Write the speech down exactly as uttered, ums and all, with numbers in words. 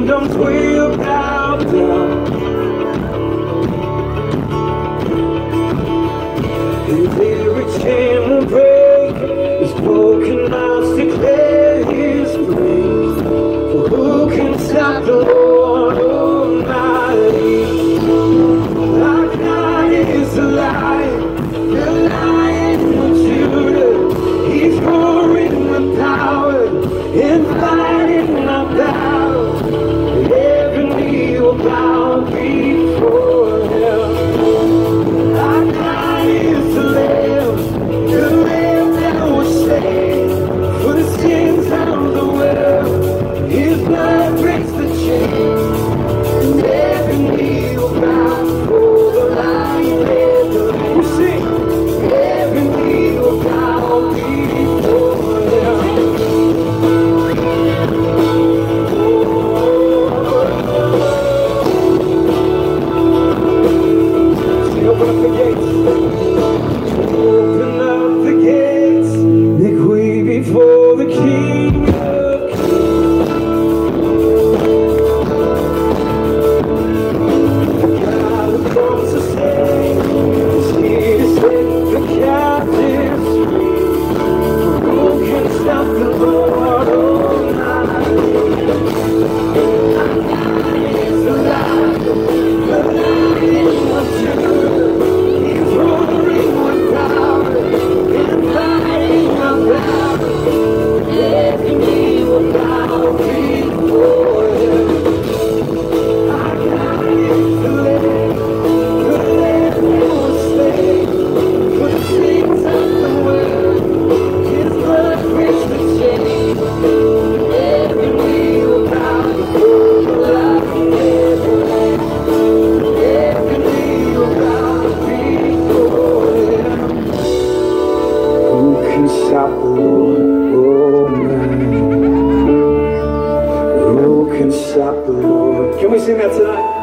kingdoms will bow down. And every chain will break, his broken hearts declare his praise. For who can stop the Lord Almighty? Our God is alive, the Lion of Judah. He's roaring with power and fighting our battles. Every knee will bow before him. Our God is the Lamb, the Lamb that was slain for the sins of the world. His blood breaks the chains, and every knee will bow before the Lion and the Lamb. We sing, every knee will bow before him. So open up the gates. Open up the gates. Make way before the King of Kings. God who comes to save is here to set the captives free. Who can stop the Lord Almighty? Our God is alive, the Lion of Judah. He's roaring with power and fighting our battles. Every knee will bow before him. Our God is the Lamb, the Lamb that was slain for the sins of the world. His blood breaks the chains. Every knee will bow before the Lion and the Lamb. Every knee will bow before him. Who can stop the Lord Almighty? Who can stop the Lord? Can we sing that tonight?